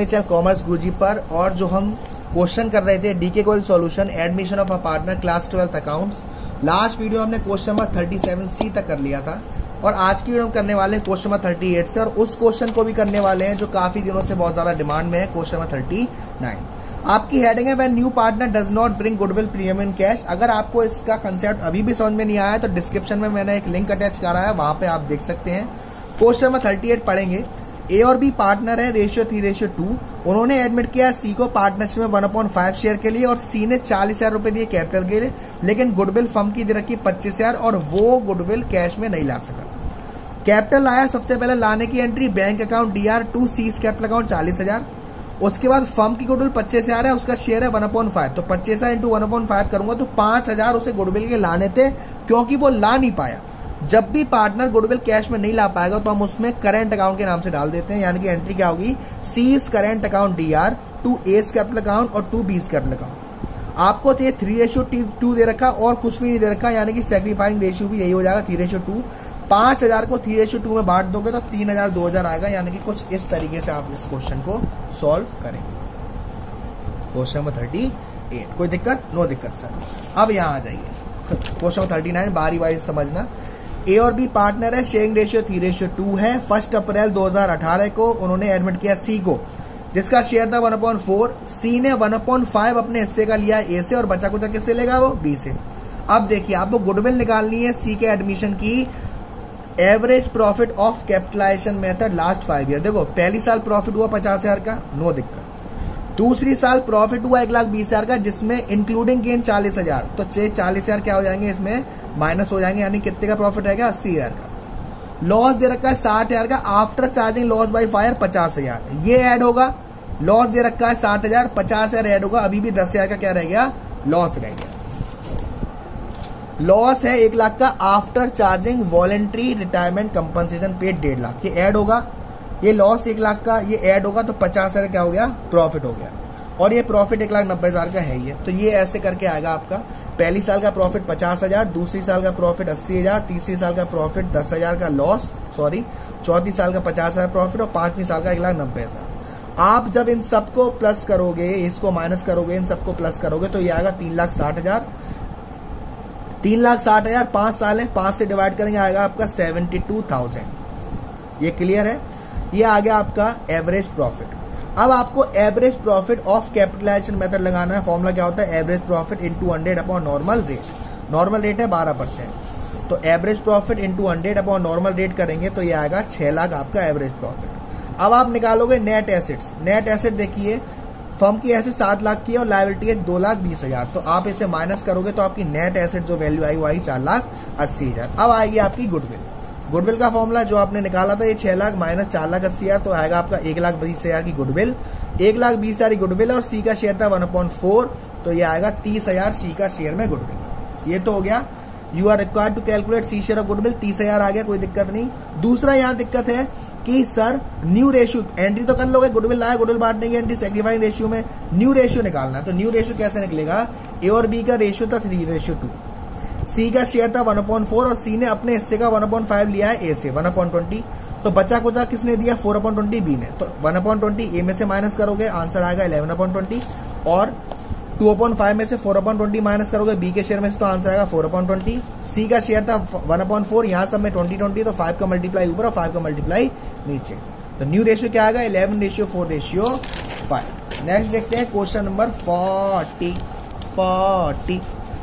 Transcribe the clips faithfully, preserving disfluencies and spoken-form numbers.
मेरे channel commerce गुरुजी पर। और जो हम क्वेश्चन कर रहे थे D K Goel solution admission of a partner class twelfth accounts, last video हमने question number thirty seven C तक कर लिया था और आज की वीडियो हम करने वाले हैं क्वेश्चन नंबर थर्टी एट से, और उस क्वेश्चन को भी करने वाले हैं जो काफी दिनों से बहुत ज्यादा डिमांड में है, क्वेश्चन नंबर थर्टी नाइन। आपकी हेडिंग है when new partner does not bring goodwill premium in cash. अगर आपको इसका कंसेप्ट अभी भी समझ में नहीं आया तो डिस्क्रिप्शन में मैंने एक लिंक अटैच करा है, वहां पे आप देख सकते हैं। क्वेश्चन नंबर थर्टी एट पढ़ेंगे। ए और बी पार्टनर है, रेशियो थ्री रेशियो टू। उन्होंने एडमिट किया सी को पार्टनरशिप में वन अपॉइंट फाइव शेयर के लिए और सी ने चालीस हजार रुपए दिए कैपिटल के लिए, लेकिन गुडविल फर्म की दे रखी पच्चीस हजार और वो गुडविल कैश में नहीं ला सका। कैपिटल आया, सबसे पहले लाने की entry bank account D R to C capital account चालीस हजार। उसके बाद फर्म की गुडविल पच्चीस हजार है, उसका शेयर है वन अपॉइंट फाइव, तो पच्चीस हजार इंटू वन अपॉइंट फाइव करूंगा तो पांच हजार उसे गुडविल के लाने थे, क्योंकि वो ला नहीं पाया। जब भी पार्टनर गुडविल कैश में नहीं ला पाएगा तो हम उसमें करंट अकाउंट के नाम से डाल देते हैं, यानी कि एंट्री क्या होगी, C's current account D R to S capital account और टू बीस कैपिटल अकाउंट। आपको चाहिए थ्री रेशियो टू दे रखा और कुछ भी नहीं दे रखा, यानी कि सेक्रीफाइंग रेशियो भी यही हो जाएगा थ्री रेशियो टू। पांच हजार को थ्री रेशियो टू में बांट दोगे तो तीन हजार दो हजार आएगा, यानी कि कुछ इस तरीके से आप इस क्वेश्चन को सॉल्व करेंगे। क्वेश्चन नंबर थर्टी एट, कोई दिक्कत? नो दिक्कत सर। अब यहां आ जाइए क्वेश्चन नंबर थर्टी नाइन, बारी बारी समझना। ए और बी पार्टनर है, sharing ratio three ratio two है। फर्स्ट अप्रैल दो हजार अठारह को उन्होंने एडमिट किया सी को, जिसका शेयर था वन अपॉइंट फोर। सी ने वन अपॉइंट फाइव अपने हिस्से का लिया ए से और बचा कुचा किससे लेगा, वो बी से। अब देखिए आपको गुडविल निकालनी है सी के एडमिशन की। Average profit of capitalisation method last five year. देखो पहली साल प्रॉफिट हुआ पचास हजार का, नो दिक्कत। दूसरी साल प्रॉफिट हुआ एक लाख बीस हजार का, जिसमें इंक्लूडिंग गेन चालीस हजार, तो चालीस हजार क्या हो जाएंगे, इसमें माइनस हो जाएंगे, यानी कितने का प्रॉफिट रहेगा, अस्सी हजार का। लॉस दे रखा है साठ हजार का, after charging loss by fire पचास हजार, ये ऐड होगा। लॉस दे रखा है साठ हजार, पचास हजार ऐड होगा, अभी भी दस हजार का क्या रह गया, लॉस रह गया। लॉस है एक लाख का after charging voluntary retirement compensation paid डेढ़ लाख, ये ऐड होगा। ये लॉस एक लाख का, ये ऐड होगा तो पचास हजार क्या हो गया, प्रॉफिट हो गया। और ये प्रॉफिट एक लाख नब्बे हजार का है ये, तो ये ऐसे करके आएगा आपका। पहली साल का प्रॉफिट पचास हजार, दूसरी साल का प्रॉफिट अस्सी हजार, तीसरी साल का प्रॉफिट दस हजार का लॉस, सॉरी चौथी साल का पचास हजार प्रॉफिट और पांचवी साल का एक लाख नब्बे हजार। आप जब इन सबको प्लस करोगे, इसको माइनस करोगे, इन सबको प्लस करोगे तो ये आएगा तीन लाख साठ हजार। तीन लाख साठ हजार पांच साल है, पांच से डिवाइड करेंगे आएगा आपका सेवेंटी टू थाउजेंड। ये क्लियर है? ये आ गया आपका एवरेज प्रॉफिट। अब आपको average profit of capitalisation method लगाना है। फॉर्मूला क्या होता है, average profit into hundred upon normal rate. Normal rate है बारह परसेंट, तो average profit into hundred upon normal rate करेंगे तो ये आएगा छह लाख आपका एवरेज प्रॉफिट। अब आप निकालोगे नेट एसेट्स। नेट एसेट देखिए, फर्म की एसेट सात लाख की है और लायबिलिटी है दो लाख बीस हजार, तो आप इसे माइनस करोगे तो आपकी नेट एसेट जो वैल्यू आई वो आई चार लाख अस्सी हजार। अब आएगी आपकी गुडविल। गुडविल का फॉर्मूला जो आपने निकाला था, ये छह लाख माइनस चार लाख अस्सी हजार, तो आएगा आपका एक लाख बीस हजार की गुडविल। एक लाख बीस हजार की गुडविल और सी का शेयर था वन अपॉइंट फोर, तो ये आएगा तीस हजार सी का शेयर में गुडविल। ये तो हो गया। You are required to calculate C share of goodwill, तीस हजार आ गया, कोई दिक्कत नहीं। दूसरा यहाँ दिक्कत है कि सर न्यू रेशियो, एंट्री तो कर लोगे, गुडविल लाया, गुडविल बांटने की एंट्री सेक्रीफाइंग रेशियो में, न्यू रेशियो निकालना है। तो न्यू रेशियो कैसे निकलेगा, ए और बी का रेशियो था थ्री रेशियो टू, सी का शेयर था वन अपॉइंट फोर और सी ने अपने हिस्से का वन अपॉइंट फाइव लिया है ए से, वन अपॉइंट ट्वेंटी, तो बचा कुचा किसने दिया, फोर अपॉइंट ट्वेंटी बी ने, तो वन अपॉइंट ट्वेंटी ए में से माइनस करोगे आंसर आएगा इलेवन अपॉइंट ट्वेंटी, और टू अपॉइंट फाइव में से फोर अपॉइंट ट्वेंटी माइनस करोगे बी के शेयर में से तो आंसर आएगा फोर अपॉइंट ट्वेंटी। सी का शेयर था वन अपॉइंट फोर, यहाँ सब में ट्वेंटी ट्वेंटी, तो फाइव का मल्टीप्लाई ऊपर और फाइव का मल्टीप्लाई नीचे, तो न्यू रेशियो क्या आएगा, eleven ratio four ratio five. Next देखते हैं क्वेश्चन नंबर फोर्टी। फोर्टी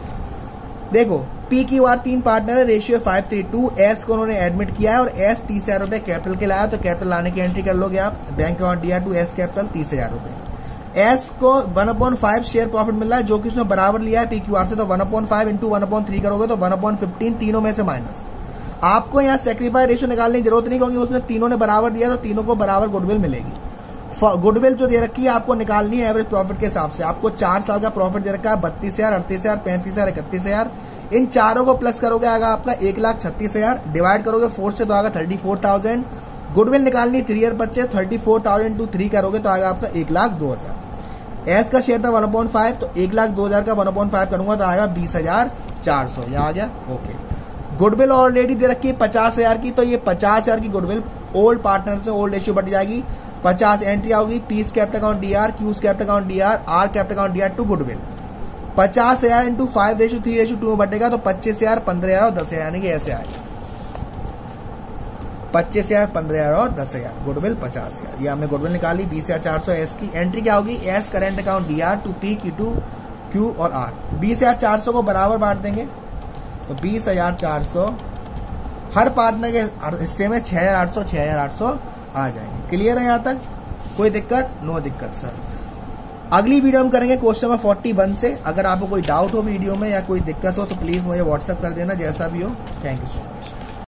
देखो, पी की वार तीन पार्टनर है, ratio five three two. S को उन्होंने एडमिट किया है और एस तीस हजार रुपए कैपिटल के लाया, तो कैपिटल लाने की एंट्री कर लोगे आप, bank account D R to S capital तीस हजार रुपए। एस को one upon five share profit मिल रहा है, जो कि उसने बराबर लिया है पी क्यू आर से, तो one upon five into one upon three करोगे तो वन अपॉइंट फिफ्टीन, तीनों में से माइनस। आपको यहाँ सेक्रीफाई रेशियो निकालने की जरूरत नहीं, क्योंकि उसने तीनों ने बराबर दिया तो तीनों को बराबर गुडविल मिलेगी। गुडविल जो दे रखी है आपको निकालनी है एवरेज प्रॉफिट के हिसाब से। आपको चार साल का प्रॉफिट दे रखा है बत्तीस हजार, अड़तीस हजार, पैंतीस हजार, इकतीस हजार। इन चारों को प्लस करोगे आएगा आपका एक लाख छत्तीस हजार, डिवाइड करोगे फोर से तो आएगा थर्टी फोर थाउजेंड। गुडविल निकालनी three year purchase, thirty four thousand to three करोगे तो आएगा आपका एक लाख दो हजार। एस का शेयर था वन अपॉइंट फाइव, तो एक लाख दो हजार का वन अपॉइंट फाइव करूंगा तो आएगा बीस हजार चार सौ। यहाँ आ गया, ओके। गुडविल ऑलरेडी दे रखी है पचास हजार की, तो ये पचास हजार की गुडविल ओल्ड पार्टनर से ओल्ड रेशियो बढ़ जाएगी। पचास एंट्री होगी P's capital account D R, Q's capital account D R, R capital account D R to goodwill. पचास हजार into five ratio three ratio two में बटेगा तो पच्चीस हजार पंद्रह हजार और दस हजार, यानी कि ऐसे आएगा पच्चीस हजार पंद्रह हजार और दस हजार, गुडविल पचास हजार। ये हमने गुडविल निकाली बीस हजार चार सौ एस की। एंट्री क्या होगी as current account D R to P Q to Q और आर। बीस हजार चार सौ को बराबर बांट देंगे तो बीस हजार चार सौ हर पार्टनर के हिस्से में छह हजार आठ सौ छह हजार आठ सौ आ जाएंगे। क्लियर है यहाँ तक? कोई दिक्कत? नो दिक्कत सर। अगली वीडियो हम करेंगे क्वेश्चन नंबर फोर्टी वन से। अगर आपको कोई डाउट हो वीडियो में या कोई दिक्कत हो तो प्लीज मुझे व्हाट्सएप कर देना, जैसा भी हो। Thank you so much.